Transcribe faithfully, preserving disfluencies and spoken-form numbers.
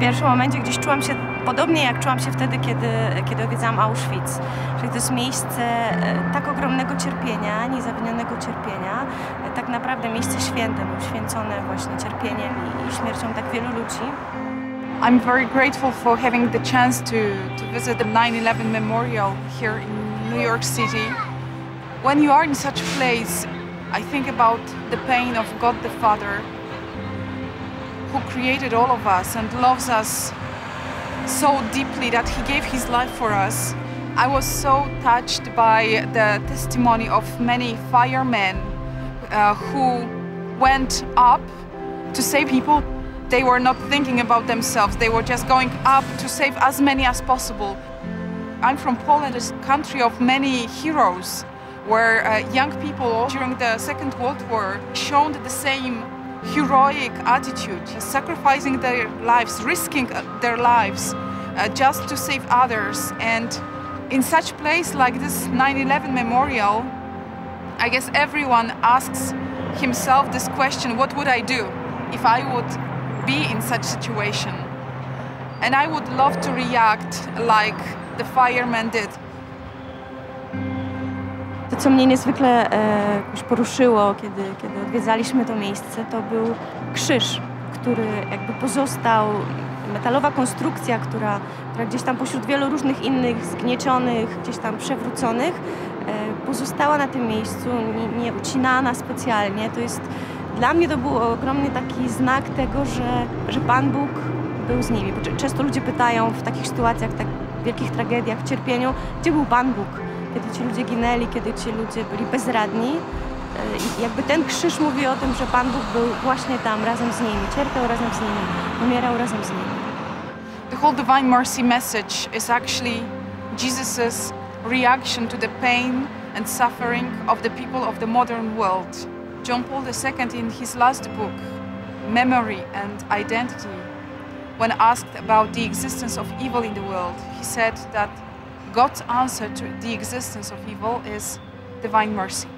pierwszym momencie gdzieś czułam się podobnie, jak czułam się wtedy, kiedy, kiedy odwiedzałam Auschwitz. Czyli to jest miejsce tak ogromnego cierpienia, niezawinionego cierpienia, tak naprawdę miejsce święte, uświęcone właśnie cierpieniem i śmiercią tak wielu ludzi. I'm very grateful for having the chance to, to visit the nine eleven memorial here in New York City. When you are in such a place, I think about the pain of God the Father, who created all of us and loves us so deeply that he gave his life for us. I was so touched by the testimony of many firemen uh, who went up to save people. They were not thinking about themselves, they were just going up to save as many as possible. I'm from Poland, a country of many heroes, where uh, young people during the Second World War showed the same heroic attitude, sacrificing their lives, risking their lives uh, just to save others. And in such a place like this nine eleven memorial, I guess everyone asks himself this question: what would I do if I would be in such a situation? And I would love to react like the firemen did. To, co mnie niezwykle e, już poruszyło, kiedy, kiedy odwiedzaliśmy to miejsce, to był krzyż, który jakby pozostał, metalowa konstrukcja, która, która gdzieś tam pośród wielu różnych innych zgniecionych, gdzieś tam przewróconych, e, pozostała na tym miejscu, nie, nie ucinana specjalnie. To jest, dla mnie to był ogromny taki znak tego, że, że Pan Bóg był z nimi. Bo często ludzie pytają w takich sytuacjach, tak wielkich tragediach, w cierpieniu, gdzie był Pan Bóg? Kiedy ci ludzie ginęli, kiedy ci ludzie byli bezradni. I jakby ten krzyż mówi o tym, że Pan Bóg był właśnie tam razem z nimi, cierpiał razem z nimi, umierał razem z nimi. The whole Divine Mercy message is actually Jesus's reaction to the pain and suffering of the people of the modern world. John Paul the Second, in his last book, Memory and Identity, when asked about the existence of evil in the world, he said that God's answer to the existence of evil is divine mercy.